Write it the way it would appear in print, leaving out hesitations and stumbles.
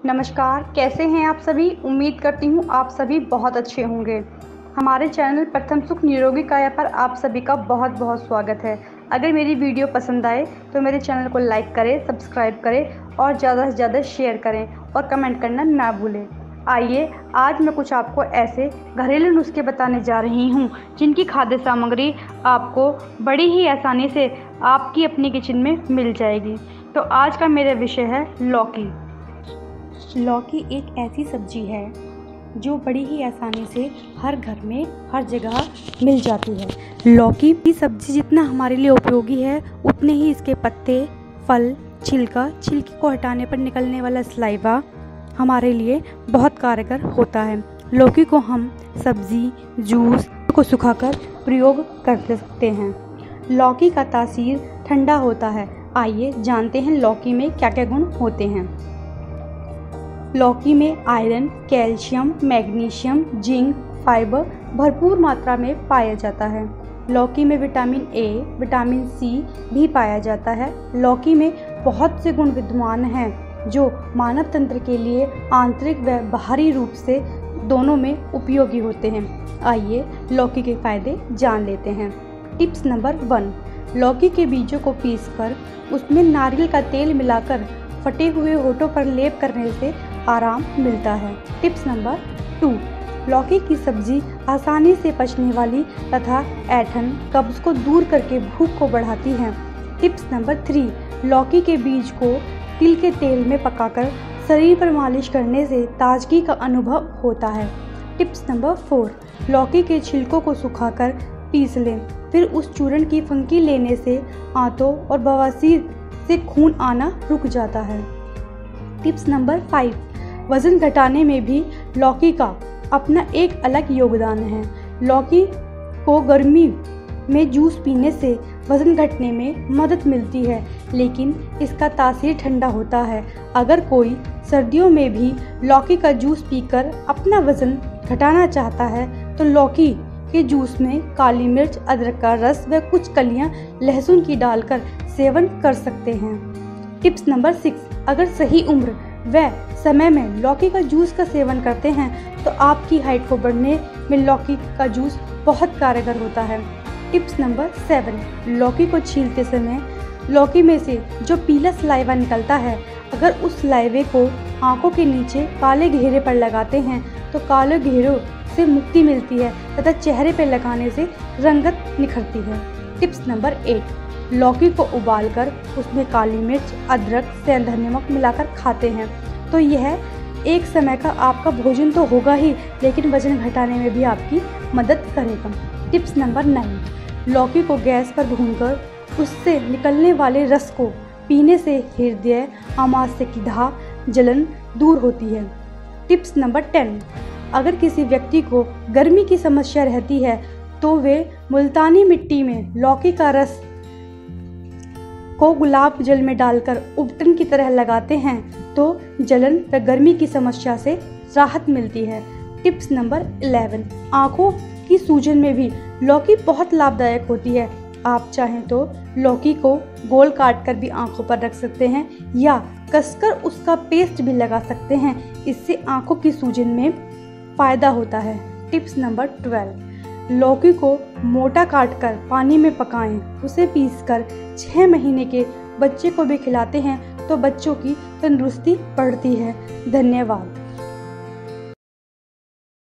नमस्कार, कैसे हैं आप सभी। उम्मीद करती हूँ आप सभी बहुत अच्छे होंगे। हमारे चैनल प्रथम सुख निरोगी काया पर आप सभी का बहुत बहुत स्वागत है। अगर मेरी वीडियो पसंद आए तो मेरे चैनल को लाइक करें, सब्सक्राइब करें और ज़्यादा से ज़्यादा शेयर करें और कमेंट करना ना भूलें। आइए आज मैं कुछ आपको ऐसे घरेलू नुस्खे बताने जा रही हूँ जिनकी खाद्य सामग्री आपको बड़ी ही आसानी से आपकी अपनी किचन में मिल जाएगी। तो आज का मेरा विषय है लौकी। लौकी एक ऐसी सब्जी है जो बड़ी ही आसानी से हर घर में हर जगह मिल जाती है। लौकी की सब्जी जितना हमारे लिए उपयोगी है उतने ही इसके पत्ते, फल, छिलकी को हटाने पर निकलने वाला सलाइवा हमारे लिए बहुत कारगर होता है। लौकी को हम सब्जी, जूस को सुखाकर प्रयोग कर सकते हैं। लौकी का तासीर ठंडा होता है। आइए जानते हैं लौकी में क्या क्या गुण होते हैं। लौकी में iron, calcium, magnesium, zinc, fibre भरपूर मात्रा में पाया जाता है। लौकी में विटामिन ए, विटामिन सी भी पाया जाता है। लौकी में बहुत से गुण विद्यमान हैं जो मानव तंत्र के लिए आंतरिक व बाहरी रूप से दोनों में उपयोगी होते हैं। आइए लौकी के फायदे जान लेते हैं। टिप्स नंबर 1, लौकी के बीजों को पीसकर उसमें नारियल का तेल मिलाकर फटे हुए होठों पर लेप करने से आराम मिलता है। टिप्स नंबर 2, लौकी की सब्जी आसानी से पचने वाली तथा ऐंठन, कब्ज को दूर करके भूख को बढ़ाती है। टिप्स नंबर 3, लौकी के बीज को तिल के तेल में पकाकर शरीर पर मालिश करने से ताजगी का अनुभव होता है। टिप्स नंबर 4, लौकी के छिलकों को सुखाकर पीस लें, फिर उस चूर्ण की फंकी लेने से आंतों और बवासीर से खून आना रुक जाता है। टिप्स नंबर 5, वज़न घटाने में भी लौकी का अपना एक अलग योगदान है। लौकी को गर्मी में जूस पीने से वज़न घटने में मदद मिलती है, लेकिन इसका तासीर ठंडा होता है। अगर कोई सर्दियों में भी लौकी का जूस पीकर अपना वज़न घटाना चाहता है तो लौकी के जूस में काली मिर्च, अदरक का रस व कुछ कलियां लहसुन की डालकर सेवन कर सकते हैं। टिप्स नंबर 6, अगर सही उम्र व समय में लौकी का जूस का सेवन करते हैं तो आपकी हाइट को बढ़ने में लौकी का जूस बहुत कारगर होता है। टिप्स नंबर 7, लौकी को छीलते समय लौकी में से जो पीला सलाइवा निकलता है, अगर उस सलाइवे को आंखों के नीचे काले घेरे पर लगाते हैं तो काले घेरों से मुक्ति मिलती है तथा चेहरे पर लगाने से रंगत निखरती है। टिप्स नंबर 8, लौकी को उबालकर उसमें काली मिर्च, अदरक, सेंधा नमक मिलाकर खाते हैं तो यह एक समय का आपका भोजन तो होगा ही, लेकिन वजन घटाने में भी आपकी मदद करेगा। टिप्स नंबर 9, लौकी को गैस पर भूनकर उससे निकलने वाले रस को पीने से हृदय, आमाशय की दाह, जलन दूर होती है। टिप्स नंबर 10, अगर किसी व्यक्ति को गर्मी की समस्या रहती है तो वे मुल्तानी मिट्टी में लौकी का रस को गुलाब जल में डालकर उबटन की तरह लगाते हैं तो जलन व गर्मी की समस्या से राहत मिलती है। टिप्स नंबर 11, आँखों की सूजन में भी लौकी बहुत लाभदायक होती है। आप चाहें तो लौकी को गोल काट कर भी आँखों पर रख सकते हैं या कसकर उसका पेस्ट भी लगा सकते हैं। इससे आँखों की सूजन में फ़ायदा होता है। टिप्स नंबर 12, लौकी को मोटा काटकर पानी में पकाएं, उसे पीसकर 6 महीने के बच्चे को भी खिलाते हैं तो बच्चों की तंदुरुस्ती बढ़ती है। धन्यवाद।